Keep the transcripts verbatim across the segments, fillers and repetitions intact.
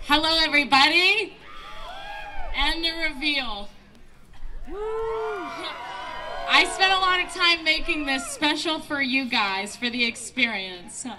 Hello, everybody. And the reveal. I spent a lot of time making this special for you guys, for the experience. So.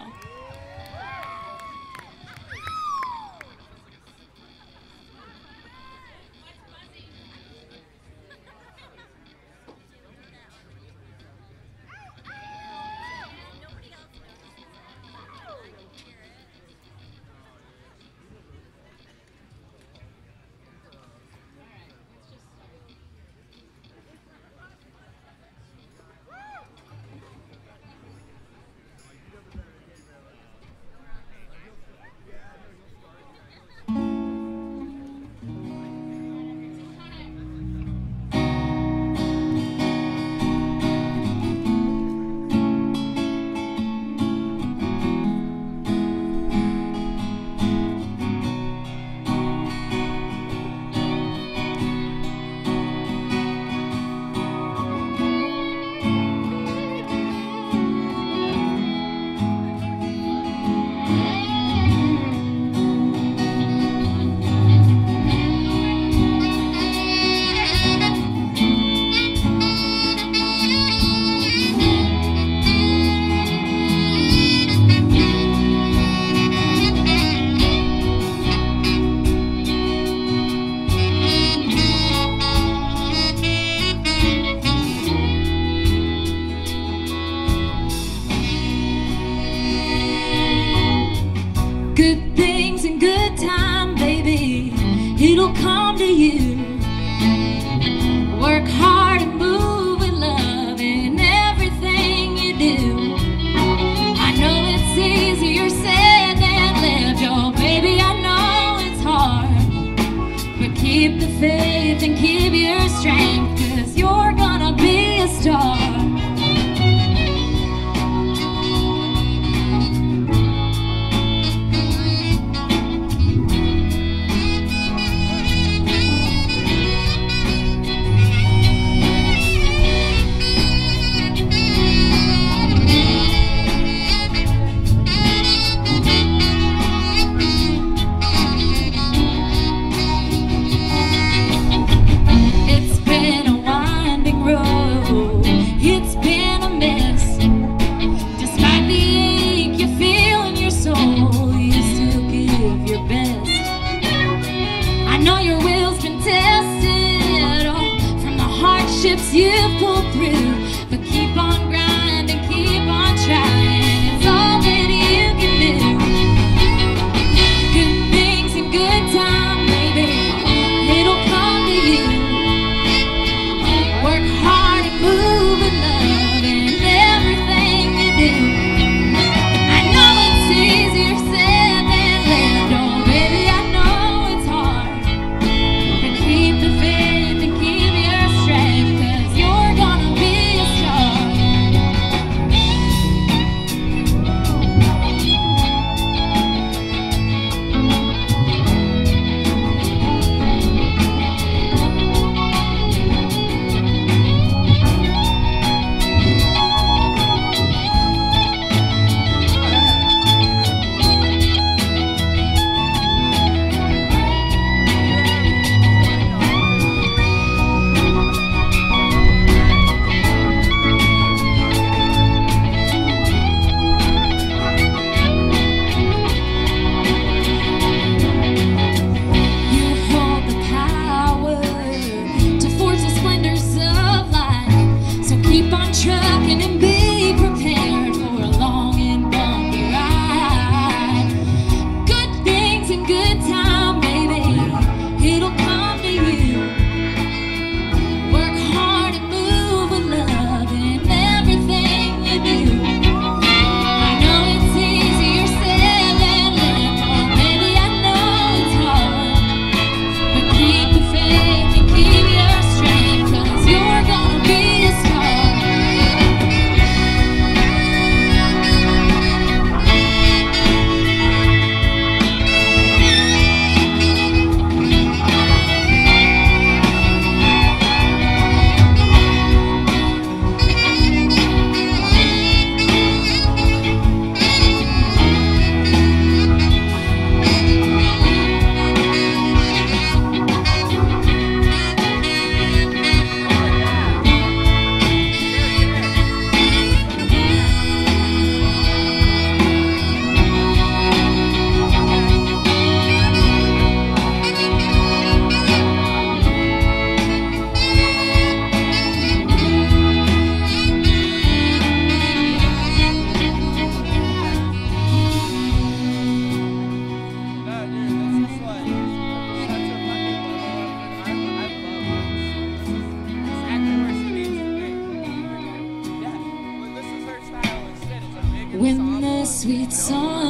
Good things in good time, baby, it'll come to you. Work hard and move with love in everything you do. I know it's easier said than lived, oh baby, I know it's hard. But keep the faith and keep your strength, 'cause you're gonna be a star.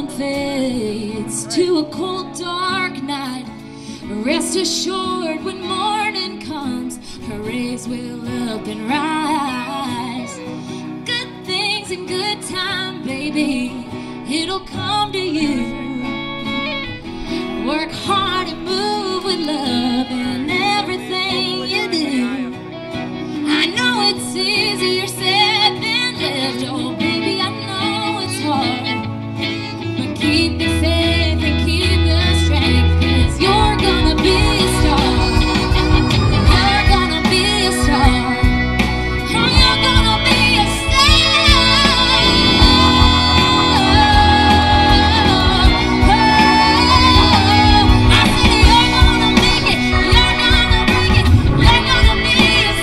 sun fades to a cold dark night, rest assured when morning comes, her rays will up and rise. Good things in good time, baby, it'll come to you. Work hard and move with love in everything you do. I know it's easier said than lived, oh baby, I know it's hard, but keep the faith and keep the strength, 'cause you're gonna be a star. You're gonna be a star. Oh, you're gonna be a star. I said you're gonna make it. You're gonna make it. You're gonna be a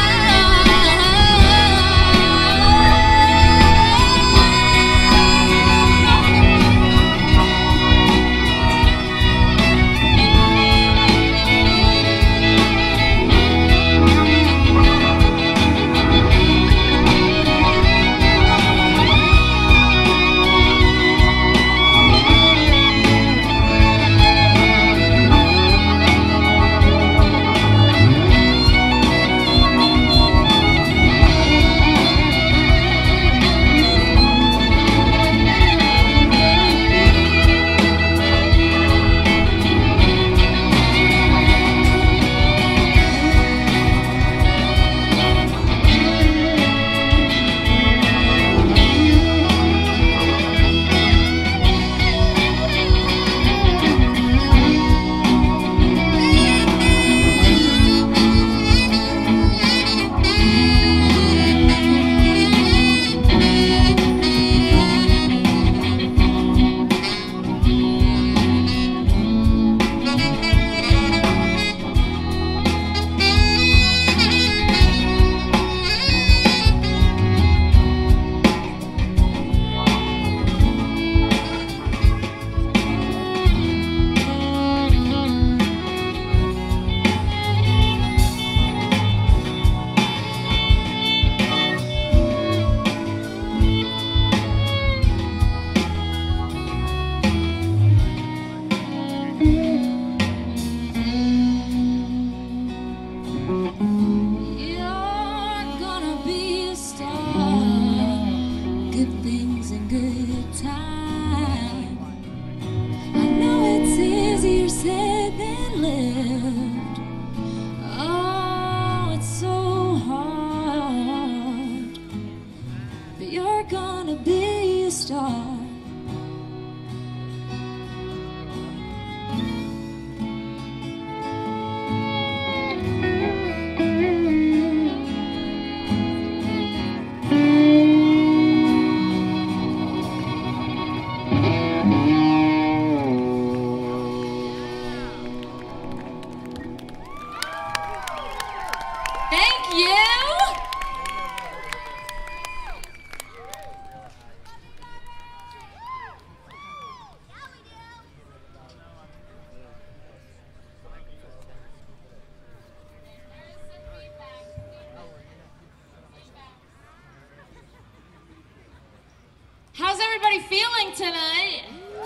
How's everybody feeling tonight?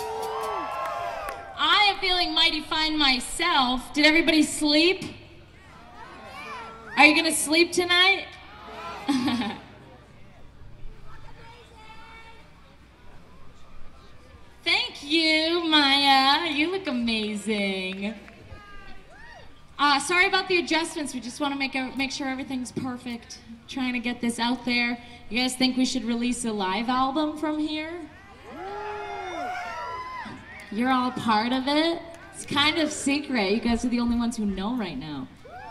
I am feeling mighty fine myself. Did everybody sleep? Are you gonna sleep tonight? Thank you, Maya. You look amazing. Uh, sorry about the adjustments. We just want to make a, make sure everything's perfect. Trying to get this out there. You guys think we should release a live album from here? You're all part of it. It's kind of secret. You guys are the only ones who know right now.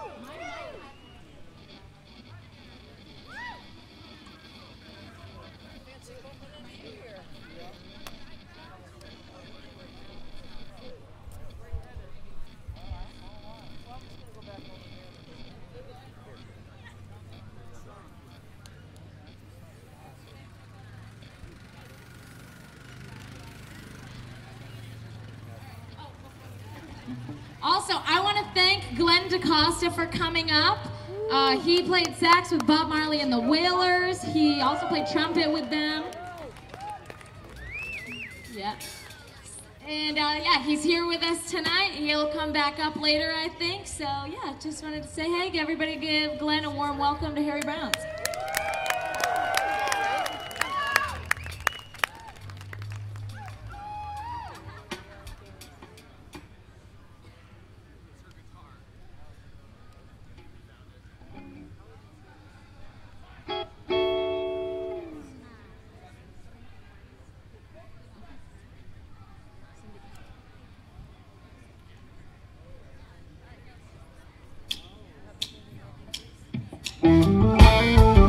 Also, I want to thank Glenn DaCosta for coming up. Uh, he played sax with Bob Marley and the Wailers. He also played trumpet with them. Yeah. Yeah. And uh, yeah, he's here with us tonight. He'll come back up later, I think. So yeah, just wanted to say, hey, everybody give Glenn a warm welcome to Harry Browns. Thank you.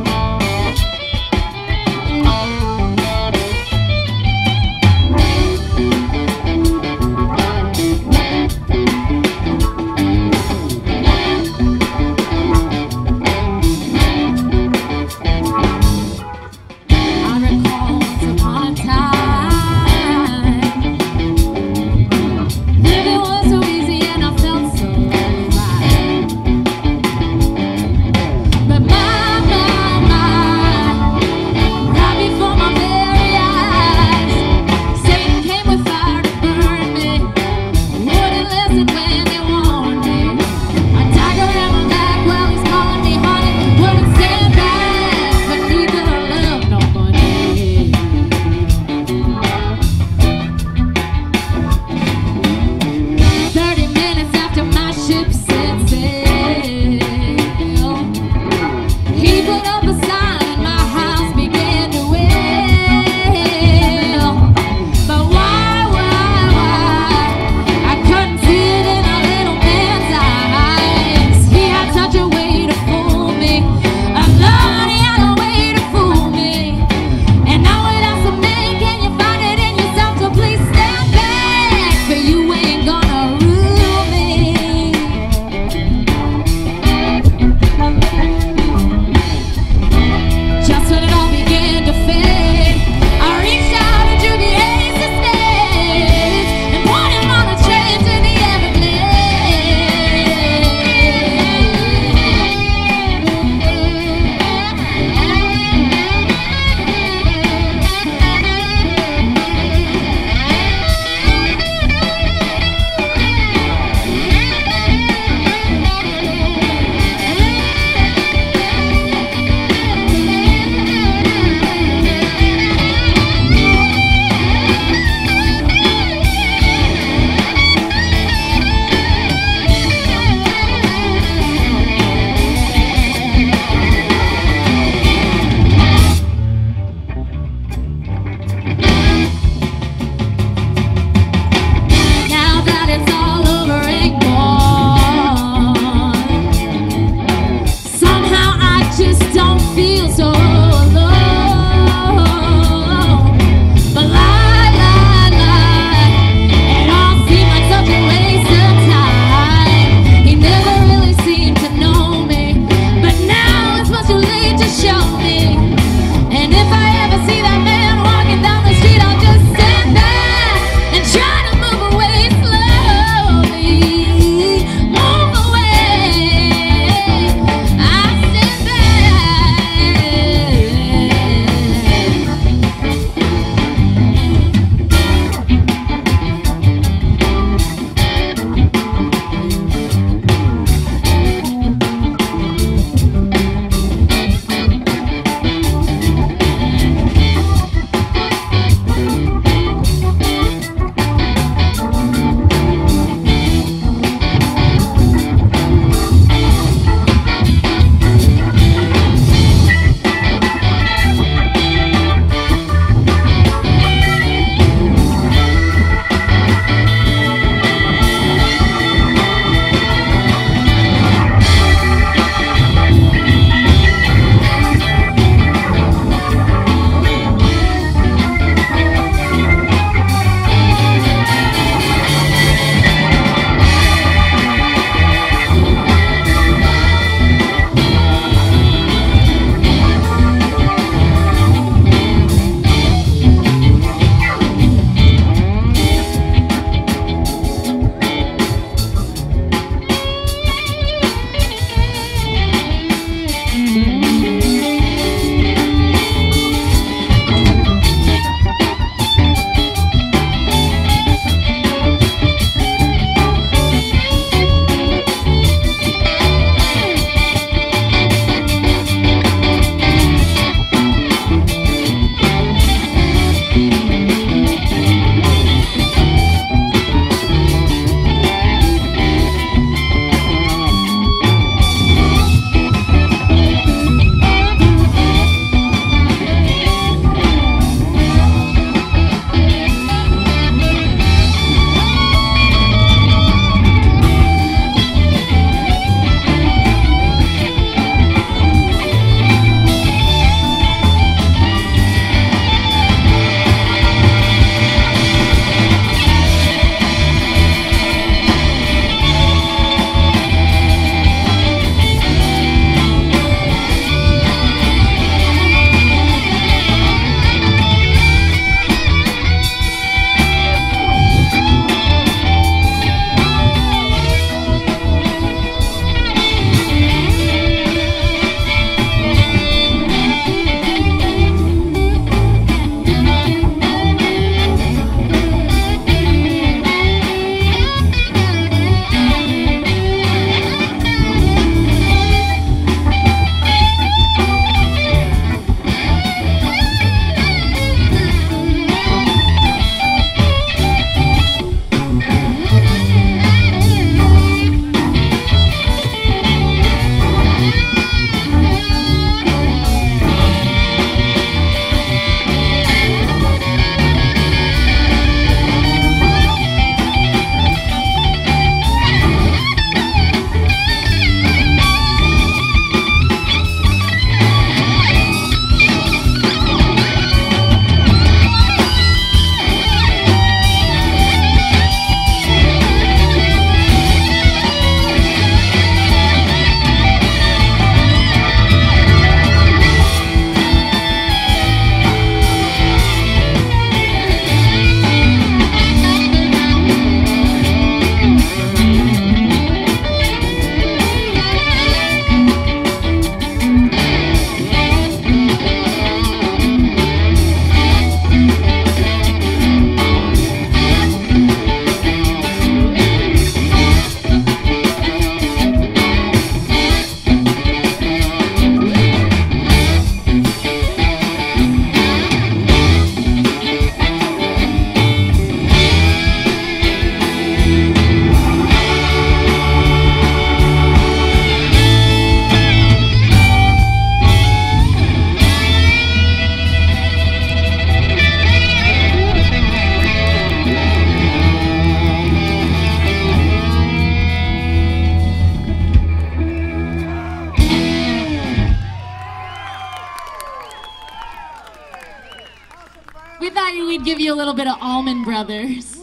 give you a little bit of Allman Brothers.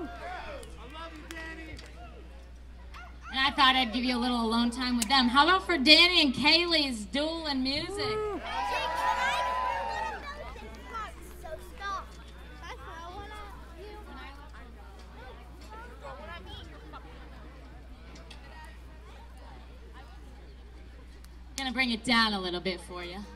And I thought I'd give you a little alone time with them. How about for Danny and Kaylee's duel and music? Gonna bring it down a little bit for you.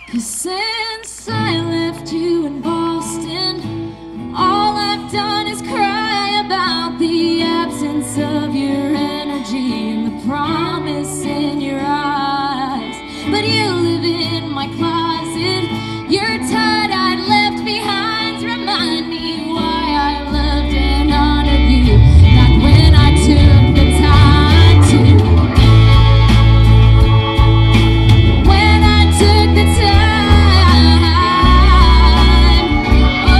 'Cause since I left you in Boston, all I've done is cry about the absence of your energy and the promise in your eyes. But you live in my closet, your tie-dyed left behinds remind me why I loved and honored you, not when I took the time to. When I took the time, oh,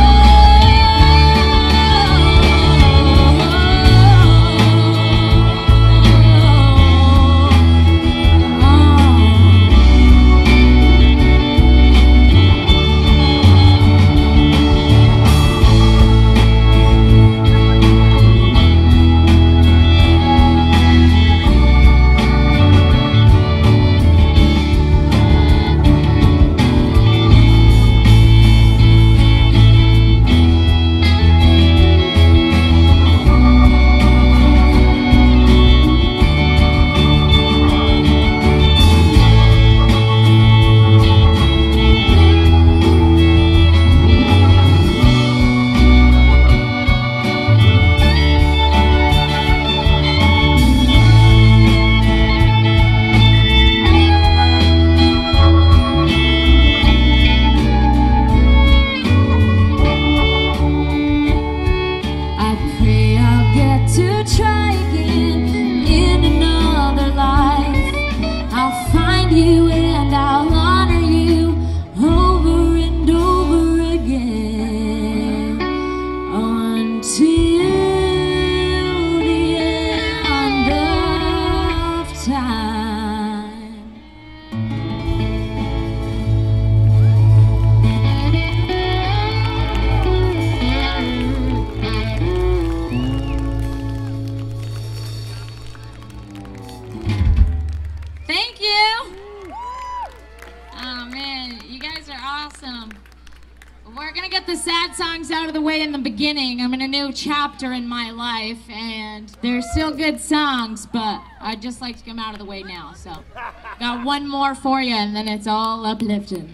we're gonna get the sad songs out of the way in the beginning. I'm in a new chapter in my life, and they're still good songs, but I'd just like to get them out of the way now. So, got one more for you, and then it's all uplifting.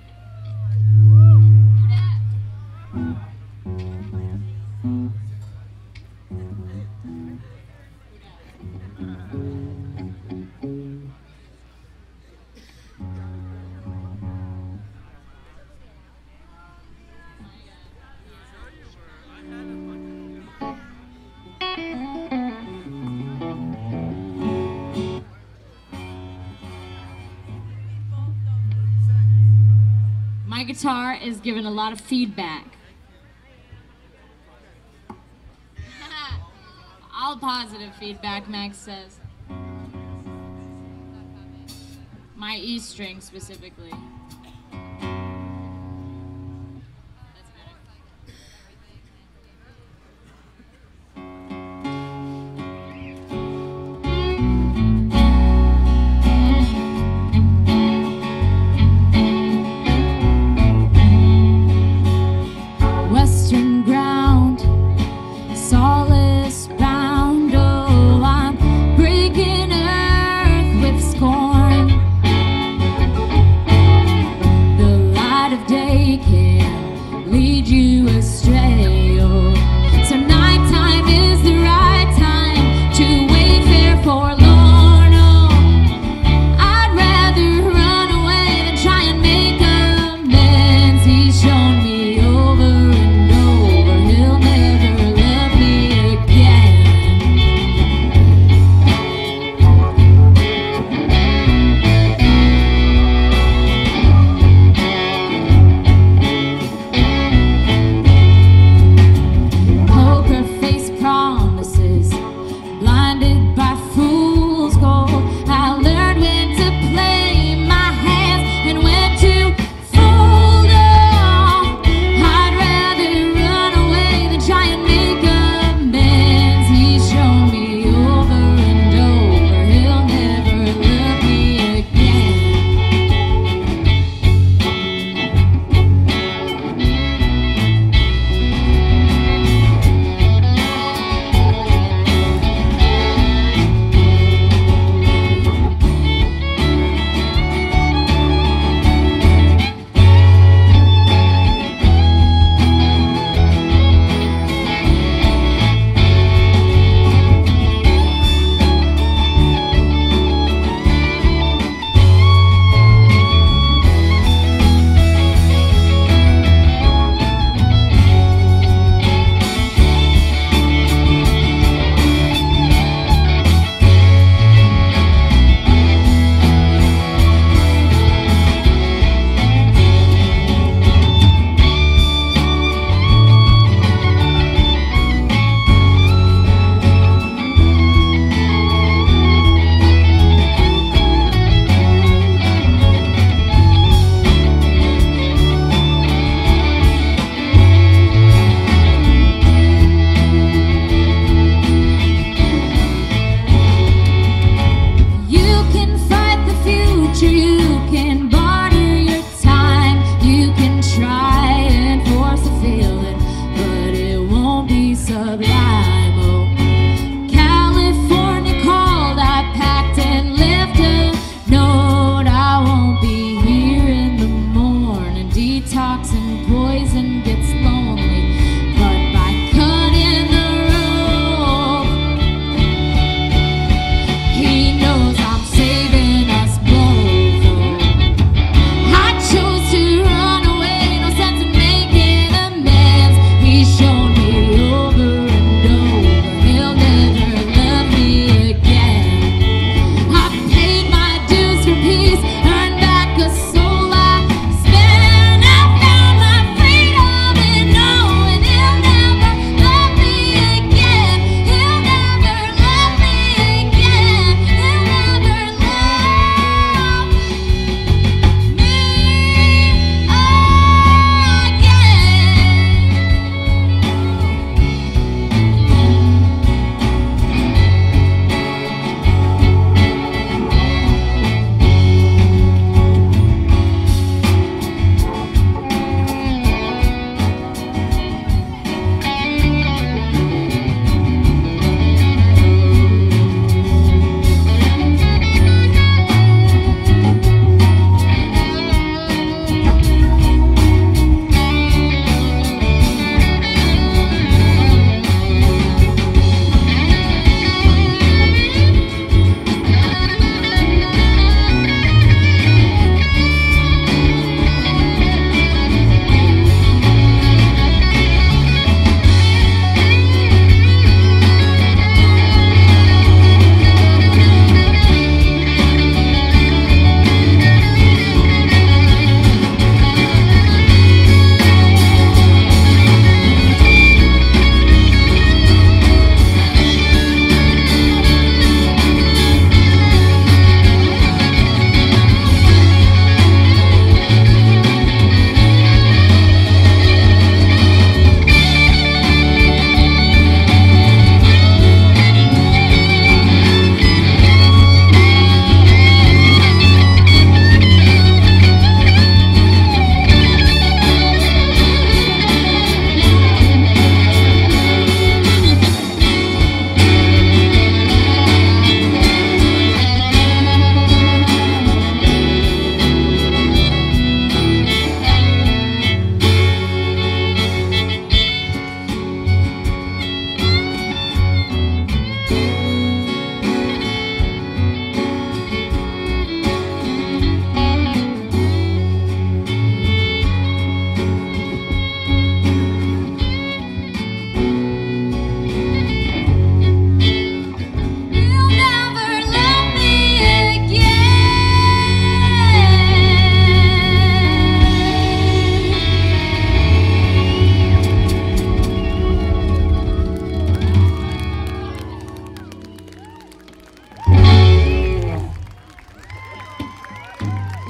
My guitar is giving a lot of feedback. All positive feedback, Max says. My E string specifically. Breaking earth with scorn.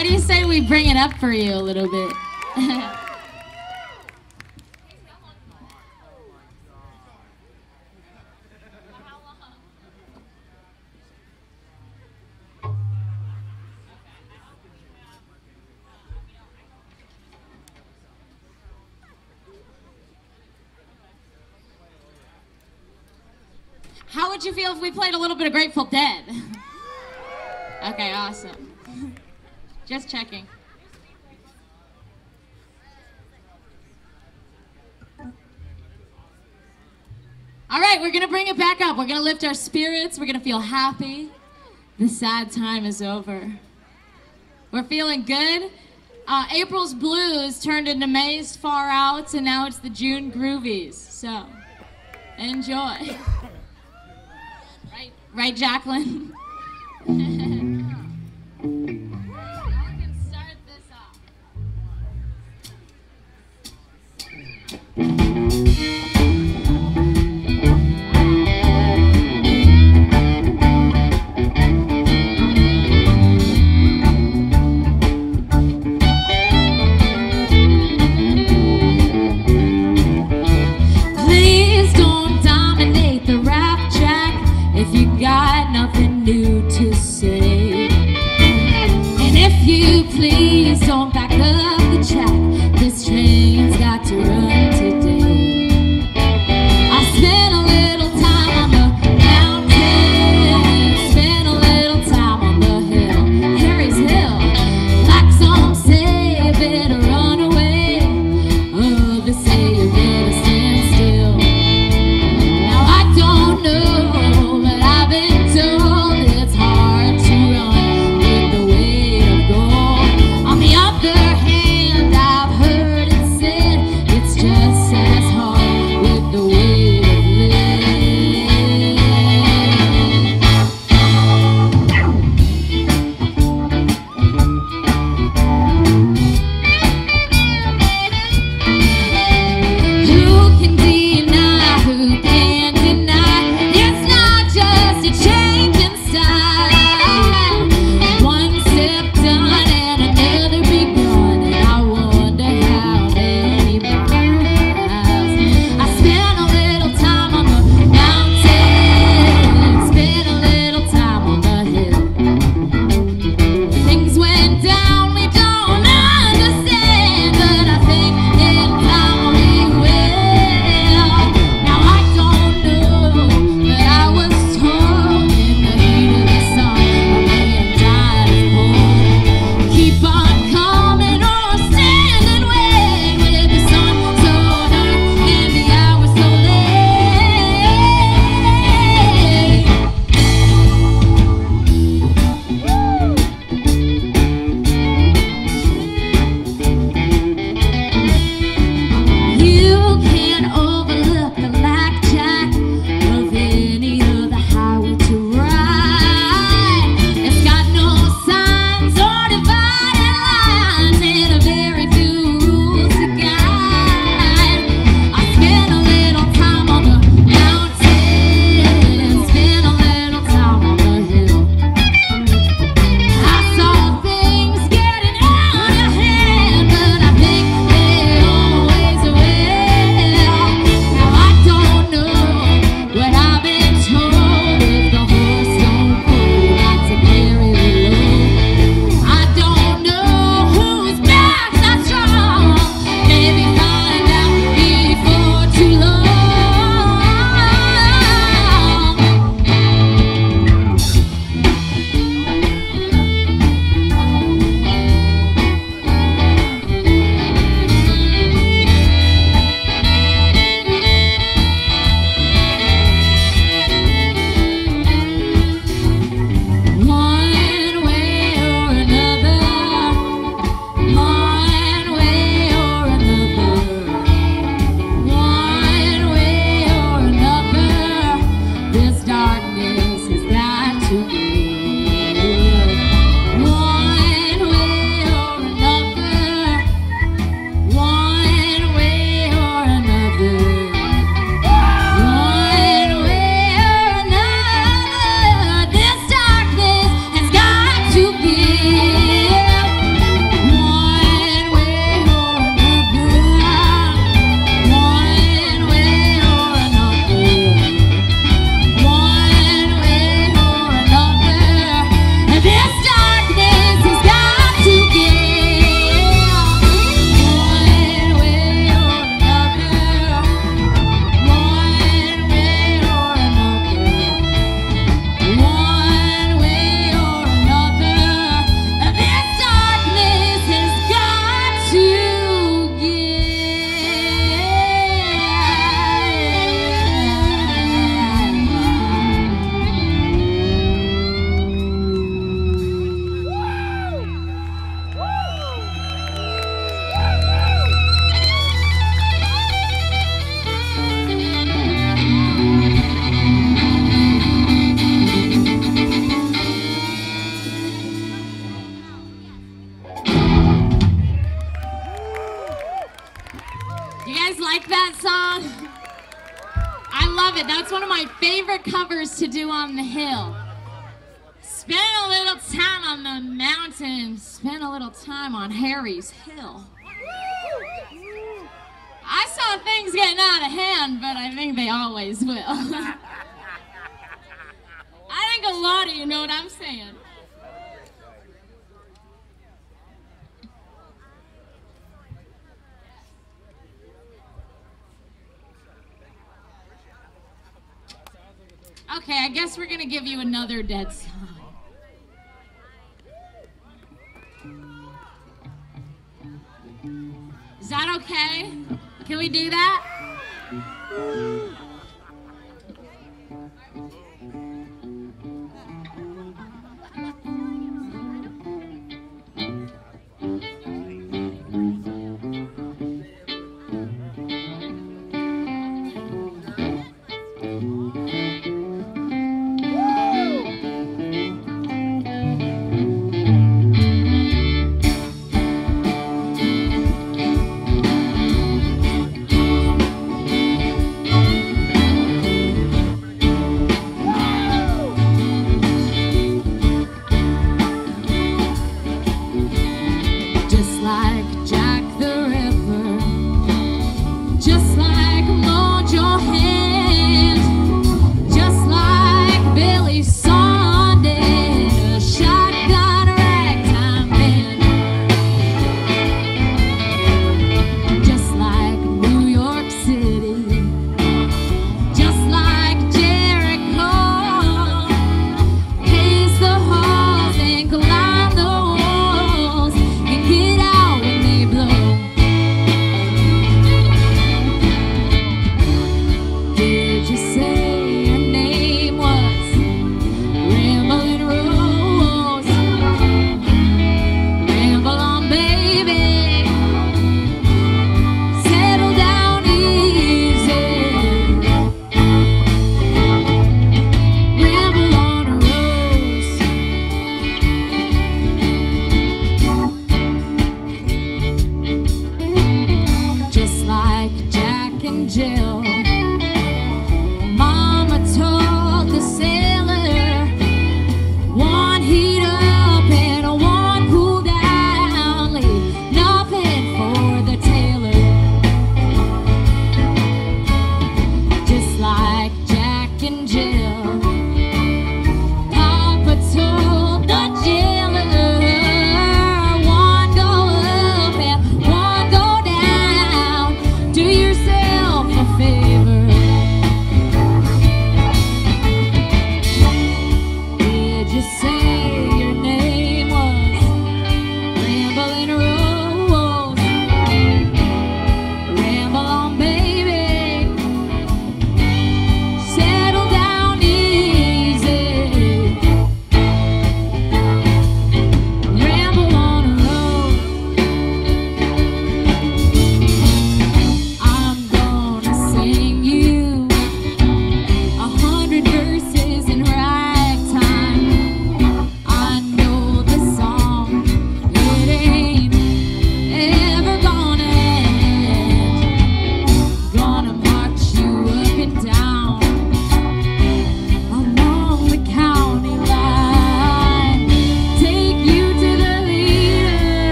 What do you say we bring it up for you a little bit? How would you feel if we played a little bit of Grateful Dead? Okay, awesome. Just checking. All right, we're gonna bring it back up. We're gonna lift our spirits. We're gonna feel happy. The sad time is over. We're feeling good. Uh, April's Blues turned into May's Far Outs, and now it's the June Groovies. So, enjoy. Right, right, Jacqueline? Y'all can start this off. Please don't dominate the rap track if you got nothing new to say. song. I love it. That's one of my favorite covers to do on the hill. Spend a little time on the mountain. Spend a little time on Harry's Hill. I saw things getting out of hand, but I think they always will. I think a lot of you know what I'm saying. Okay, I guess we're gonna give you another dead song. Is that okay? Can we do that?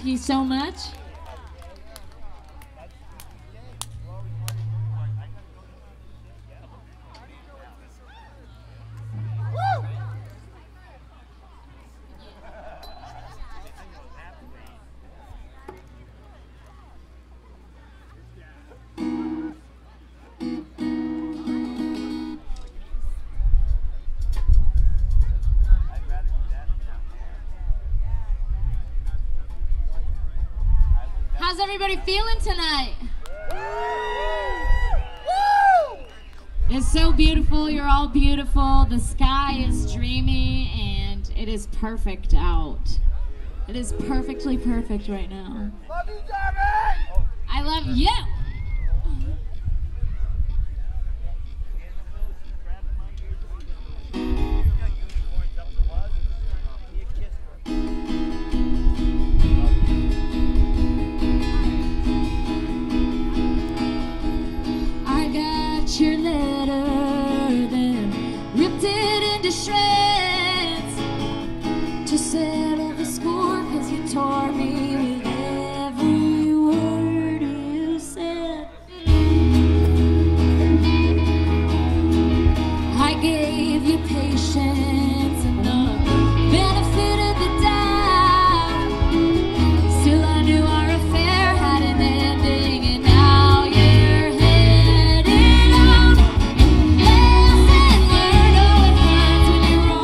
you so much. How's everybody feeling tonight? Woo! It's so beautiful. You're all beautiful. The sky is dreamy, and it is perfect out. It is perfectly perfect right now. Love you, Darby! I love you. Your letter, then ripped it into shreds to settle the score, 'cause you tore me with every word you said. I gave you patience and the benefit of the doubt. Still I knew our affair had an ending, and now you're headed out. Lesson learned, oh it hurts when you're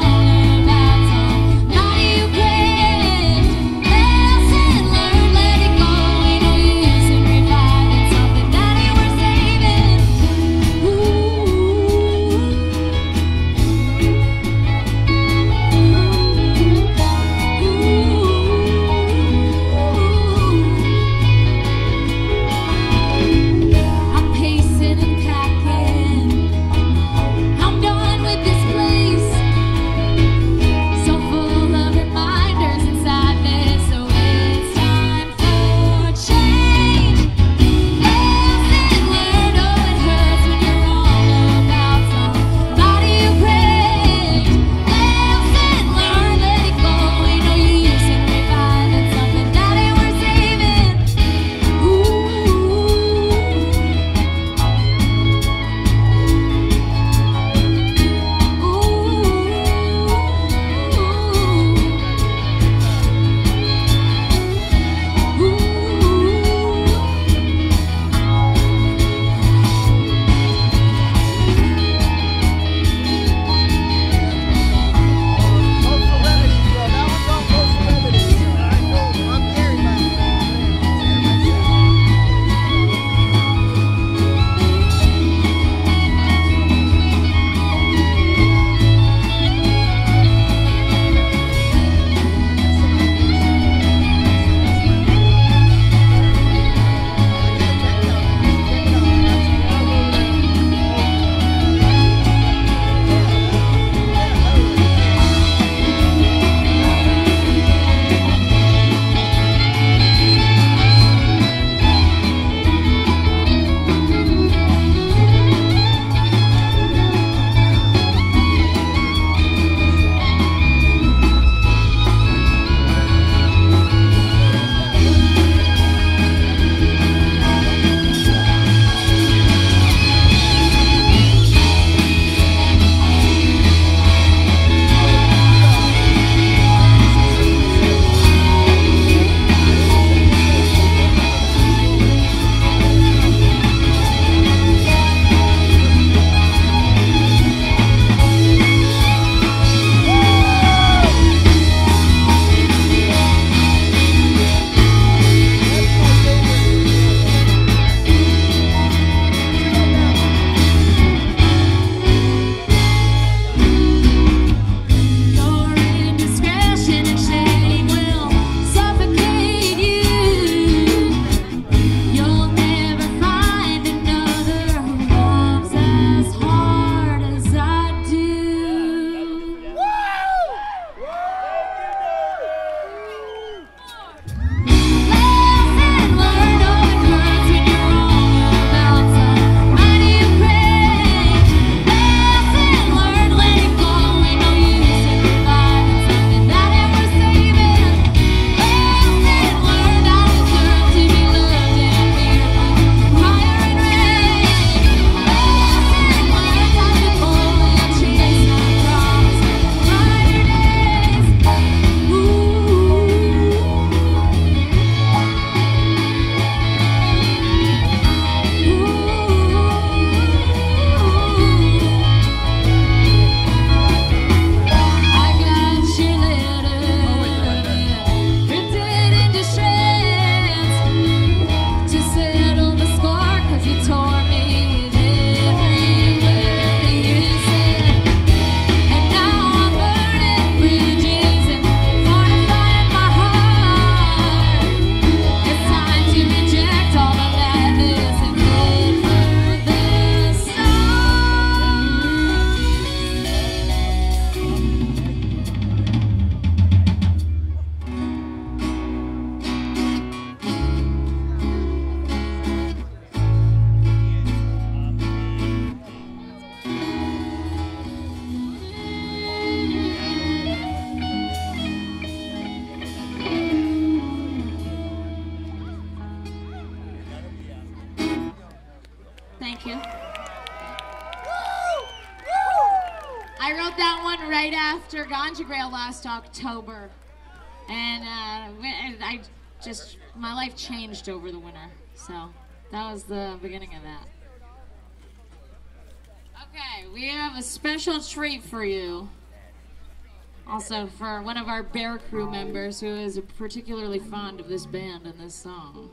one right after Ganja Grail last October. And uh, I just, my life changed over the winter. So that was the beginning of that. Okay, we have a special treat for you. Also for one of our Bear Crew members who is particularly fond of this band and this song.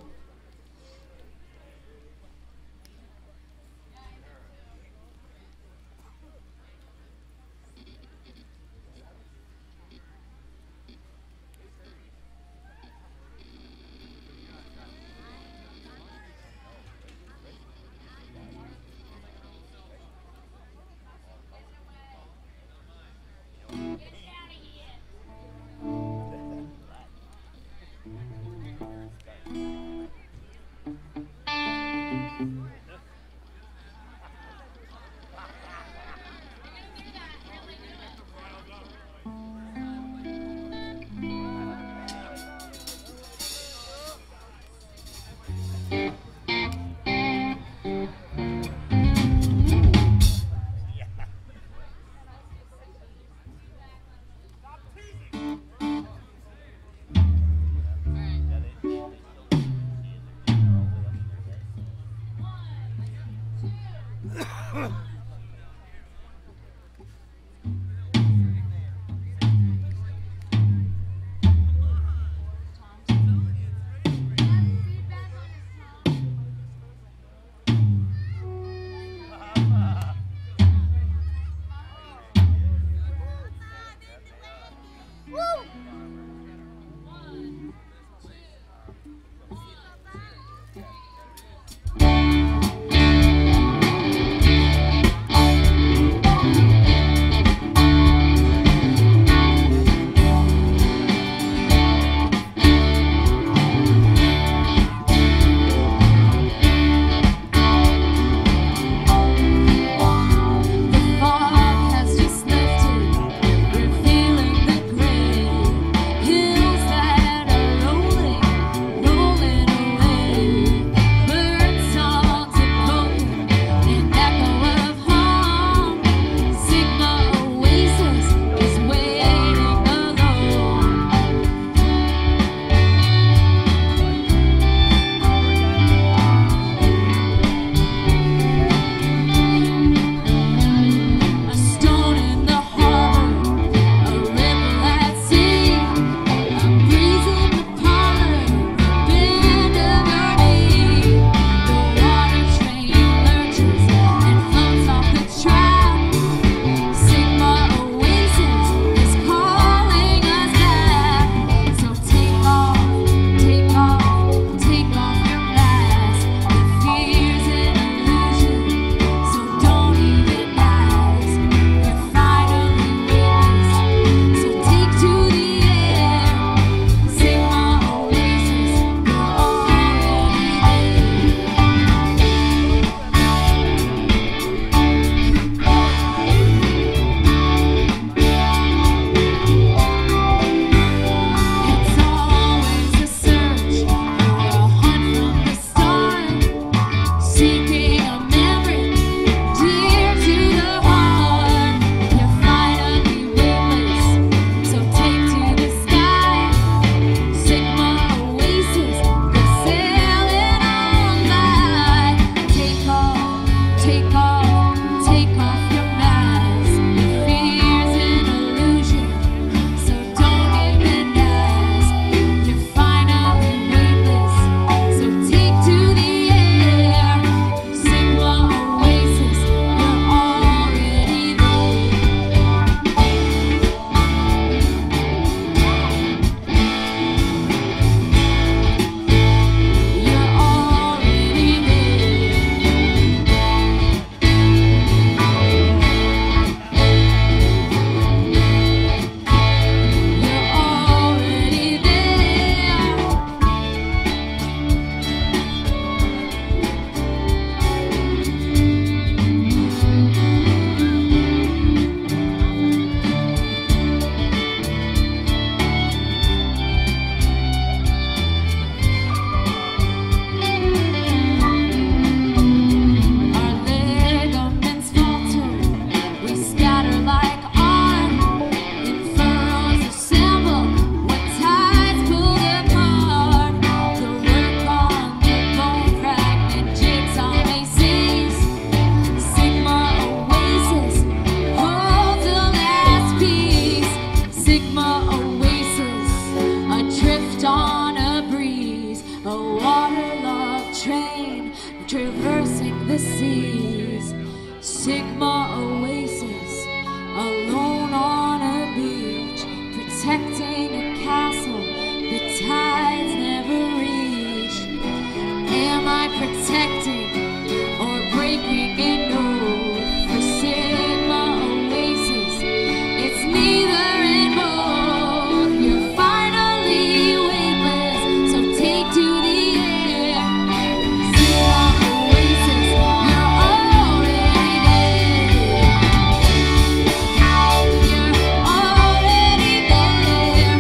protecting a castle the tides never reach? Am I protecting or breaking an oath? For Sigma Oasis, it's neither and both. You're finally weightless, so take to the air. Sigma Oasis, you're already there. You're already there.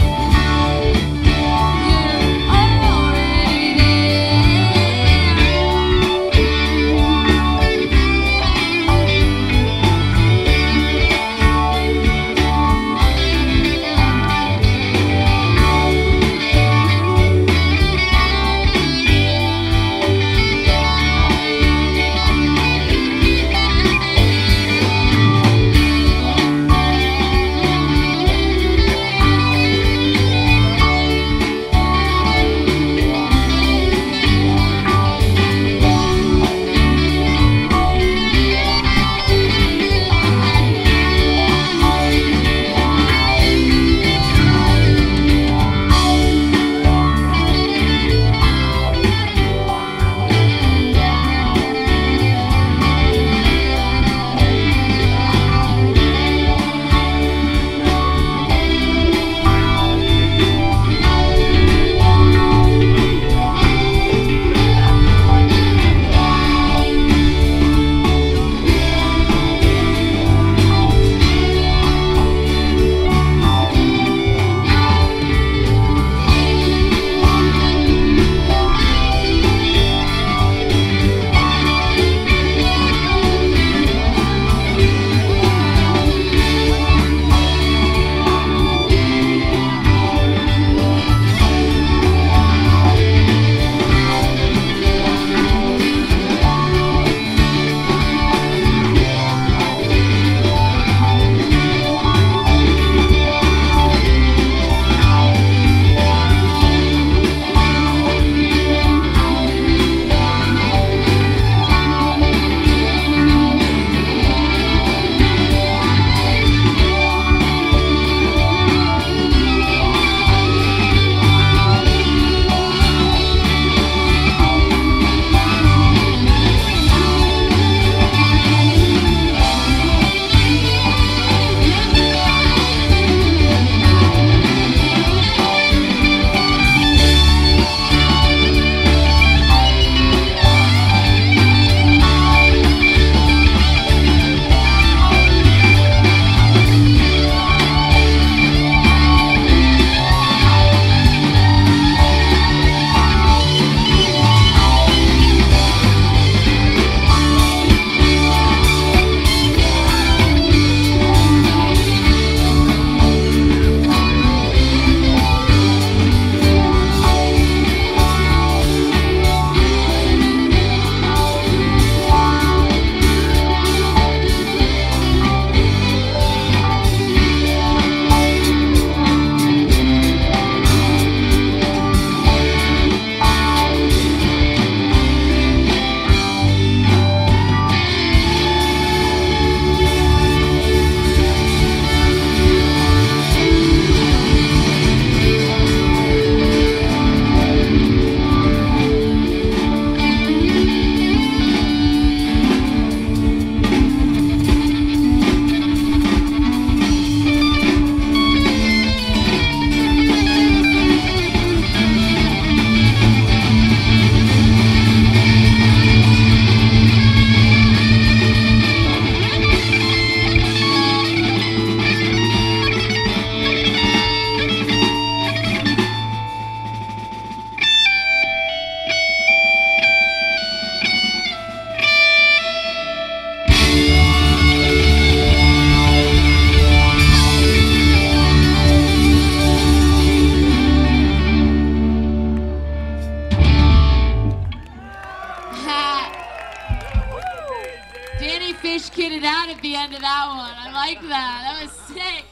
kidded out at the end of that one. I like that. That was sick.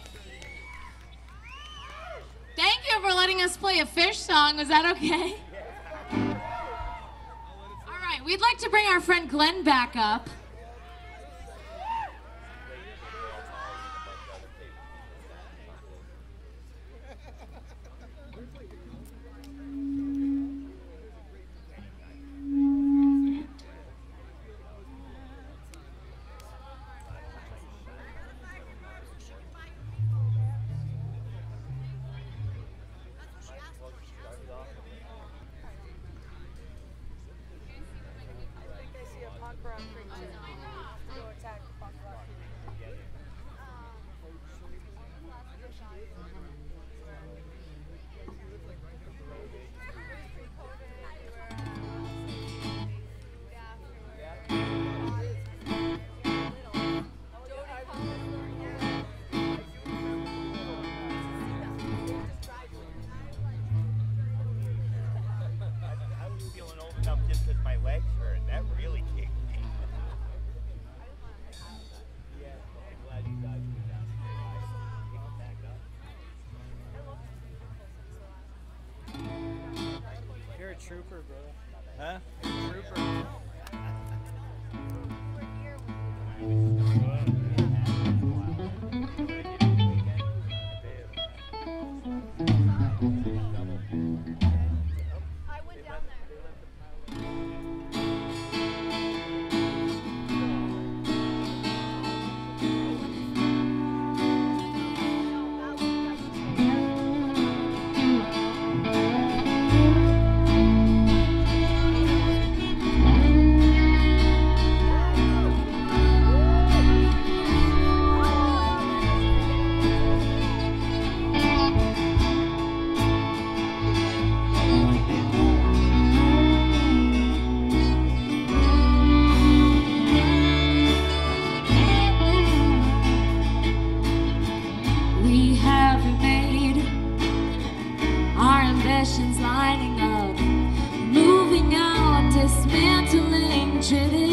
Thank you for letting us play a Fish song. Was that okay? All right, we'd like to bring our friend Glenn back up. trooper, brother. Huh? Trooper. Lining up, moving out, dismantling tradition.